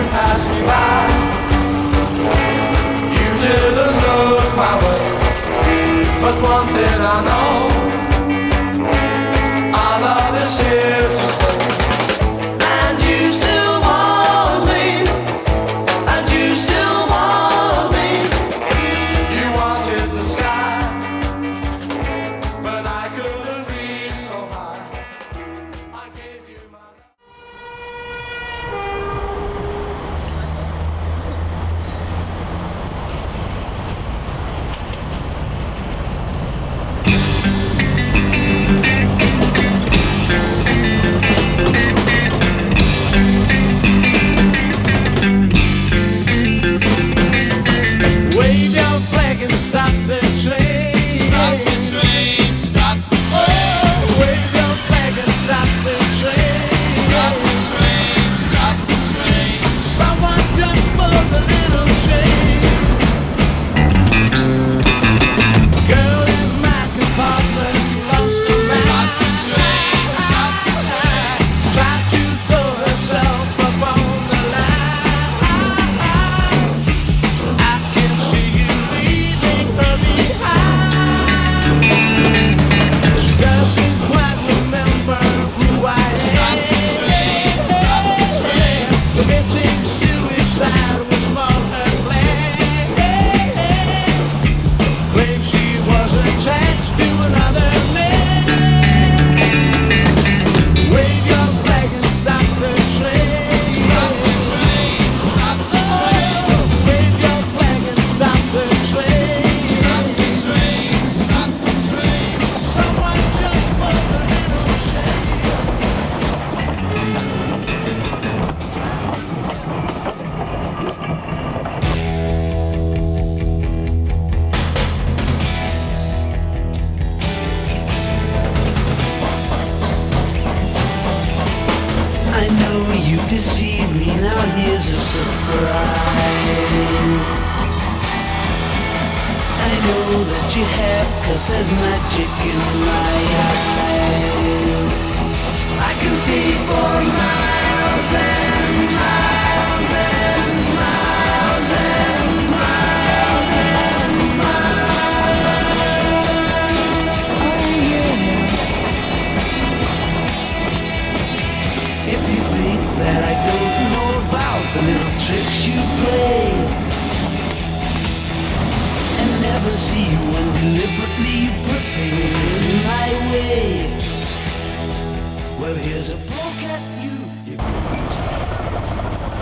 pass me by. You didn't look my way, but one thing I know, our love is here to stay. And you still want me, and you still want me. You wanted the sky, but I couldn't reach so high. I gave you my stop the train. Stop the train. Stop the train. Oh, wave your flag and stop the train. Stop the train. Stop the train. Someone just pulled the little train. Girl in my compartment lost her mind. Stop the train. Stop the train. Tried to throw herself up on the line. I can see you. She doesn't quite remember who I am. Stop the train, stop the train. Committing suicide was more her plan. Claimed she was attached to another man. Wave your flag and stop the train. Stop the train, stop the train. Wave your flag and stop the train. Stop the train, stop the train. Someone just put a little chain. I know you deceived me, now here's a surprise. I know that you have, 'cause there's magic in my eyes. I can see for miles and miles and miles and miles and miles. Oh yeah. If you think that I don't know about the little tricks you play, and never see you when deliberately you put things in my way, well, here's a poke at you. You